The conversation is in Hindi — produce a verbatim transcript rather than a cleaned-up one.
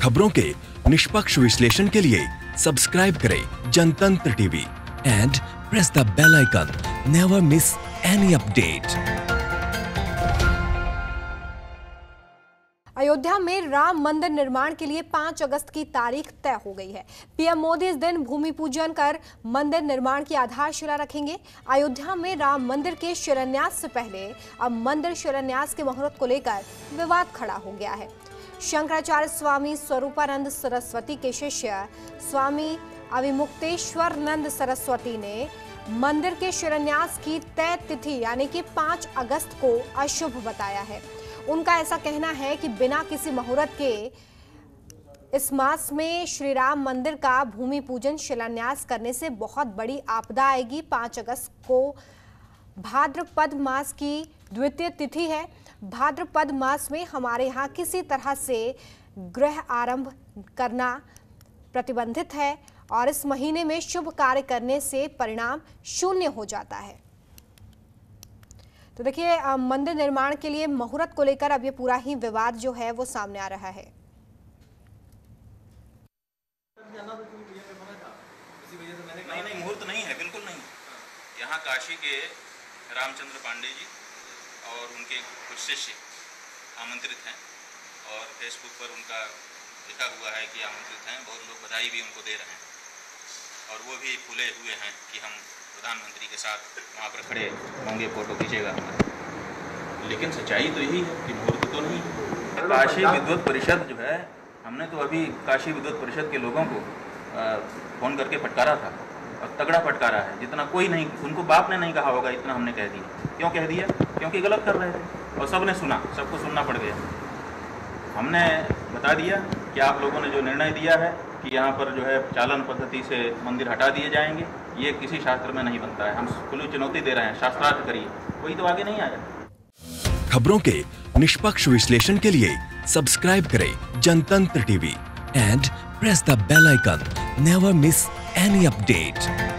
खबरों के निष्पक्ष विश्लेषण के लिए सब्सक्राइब करें Jantantra TV and press the bell icon. Never miss any update. Ayodhya में राम मंदिर निर्माण के लिए पाँच अगस्त की तारीख तय हो गई है। पीएम मोदी इस दिन भूमि पूजन कर मंदिर निर्माण की आधारशिला रखेंगे। अयोध्या में राम मंदिर के शिलान्यास से पहले अब मंदिर शिलान्यास के मुहूर्त को लेकर विवाद खड़ा हो गया है। शंकराचार्य स्वामी स्वरूपानंद सरस्वती के शिष्य स्वामी अविमुक्तेश्वरानंद सरस्वती ने मंदिर के शिलान्यास की तय तिथि यानी कि पाँच अगस्त को अशुभ बताया है। उनका ऐसा कहना है कि बिना किसी मुहूर्त के इस मास में श्री राम मंदिर का भूमि पूजन शिलान्यास करने से बहुत बड़ी आपदा आएगी। पाँच अगस्त को भाद्रपद मास की द्वितीय तिथि है। भाद्रपद मास में हमारे यहाँ किसी तरह से गृह आरंभ करना प्रतिबंधित है और इस महीने में शुभ कार्य करने से परिणाम शून्य हो जाता है। तो देखिए, मंदिर निर्माण के लिए मुहूर्त को लेकर अब ये पूरा ही विवाद जो है वो सामने आ रहा है। नहीं नहीं मुहूर्त नहीं है, बिल्कुल नहीं। यहाँ काशी के रामचंद्र पांडे जी और उनके कुछ शिष्य आमंत्रित हैं और फेसबुक पर उनका लिखा हुआ है कि आमंत्रित हैं। बहुत लोग बधाई भी उनको दे रहे हैं और वो भी फूले हुए हैं कि हम प्रधानमंत्री के साथ वहाँ पर खड़े होंगे, फोटो खींचेगा हमारा। लेकिन सच्चाई तो यही है कि मुहूर्त तो नहीं है। काशी विद्वत परिषद जो है, हमने तो अभी काशी विद्वत परिषद के लोगों को फ़ोन करके फटकारा था और तगड़ा फटकारा है, जितना कोई नहीं, उनको बाप ने नहीं कहा होगा इतना हमने कह दिया। क्यों कह दिया? क्योंकि गलत कर रहे थे और सब ने सुना, सबको सुनना पड़ गया। हमने बता दिया कि आप लोगों ने जो निर्णय दिया है कि यहाँ पर जो है चालन पद्धति से मंदिर हटा दिए जाएंगे, ये किसी शास्त्र में नहीं बनता है। हम खुली चुनौती दे रहे हैं, शास्त्रार्थ करिए। कोई तो आगे नहीं आया। खबरों के निष्पक्ष विश्लेषण के लिए सब्सक्राइब करें Jantantra TV and press the bell icon. Never miss any update.